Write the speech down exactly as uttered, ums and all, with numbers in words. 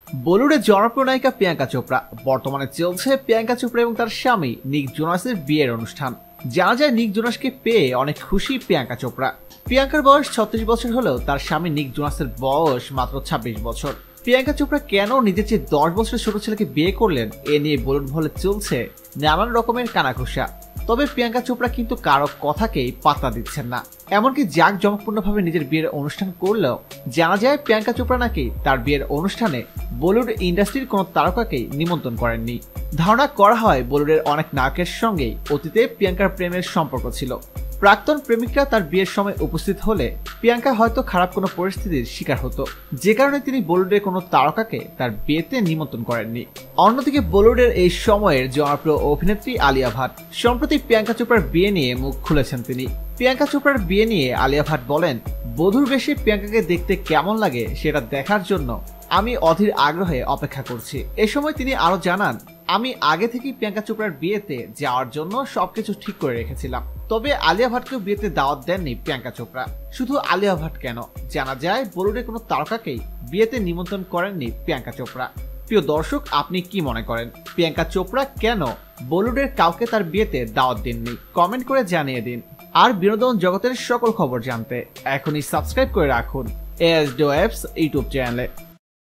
বলিউডের জনপ্রিয় নায়িকা প্রিয়াঙ্কা চোপড়া। বর্তমানে চলছে প্রিয়াঙ্কা চোপড়া এবং তার স্বামী নিক জোনাসের বিয়ের অনুষ্ঠান। জানা যায় নিক জোনাসকে পেয়ে অনেক খুশি প্রিয়াঙ্কা চোপড়া। প্রিয়াঙ্কার বয়স ছত্রিশ বছর হলেও তার স্বামী নিক জোনাসের বয়স মাত্র ছাব্বিশ বছর। প্রিয়াঙ্কা চোপড়া কেন নিজের চেয়ে দশ বছরের ছোট ছেলেকে বিয়ে করলেন, এ নিয়ে বলিউড মহলে চলছে নানান রকমের কানাঘুষা। তবে প্রিয়াঙ্কা চোপড়া কিন্তু কারো কথাকেই পাত্তা দিচ্ছেন না। এমনকি জাঁক জমকপূর্ণভাবে নিজের বিয়ের অনুষ্ঠান করলেও জানা যায় প্রিয়াঙ্কা চোপড়া নাকি তার বিয়ের অনুষ্ঠানে বলিউড ইন্ডাস্ট্রির কোনো তারকাকেই নিমন্ত্রণ করেননি। ধারণা করা হয় বলিউডের অনেক নায়কের সঙ্গেই অতীতে প্রিয়াঙ্কার প্রেমের সম্পর্ক ছিল। প্রাক্তন প্রেমিকরা তার বিয়ের সময় উপস্থিত হলে প্রিয়াঙ্কা হয়তো খারাপ কোনো পরিস্থিতির শিকার হতো, যে কারণে তিনি বলিউডের কোনো তারকাকে তার বিয়েতে নিমন্ত্রণ করেননি। অন্যদিকে বলিউডের এই সময়ের জনপ্রিয় অভিনেত্রী আলিয়া ভাট সম্প্রতি প্রিয়াঙ্কা চোপড়ার বিয়ে নিয়ে মুখ খুলেছেন তিনি। প্রিয়াঙ্কা চোপড়ার বিয়ে নিয়ে আলিয়া ভাট বলেন, বধূর বেশে প্রিয়াঙ্কাকে দেখতে কেমন লাগে সেটা দেখার জন্য আমি অধীর আগ্রহে অপেক্ষা করছি। এ সময় তিনি আরো জানান, আমি আগে থেকেই প্রিয়াঙ্কা চোপড়ার বিয়েতে যাওয়ার জন্য সবকিছু ঠিক করে রেখেছিলাম। তবে আলিয়া ভাটকেও বিয়েতে দাওয়াত দেননি প্রিয়াঙ্কা চোপড়া। শুধু আলিয়া ভাট কেন, জানা যায় বলিউডের কোনো তারকাকেই বিয়েতে নিমন্ত্রণ করেননি প্রিয়াঙ্কা চোপড়া। প্রিয় দর্শক, আপনি কি মনে করেন প্রিয়াঙ্কা চোপড়া কেন বলিউডের কাউকে তার বিয়েতে দাওয়াত দেননি? কমেন্ট করে জানিয়ে দিন। আর বিনোদন জগতের সকল খবর জানতে এখনই সাবস্ক্রাইব করে রাখুন এএসডি ওয়েবস ইউটিউব চ্যানেলে।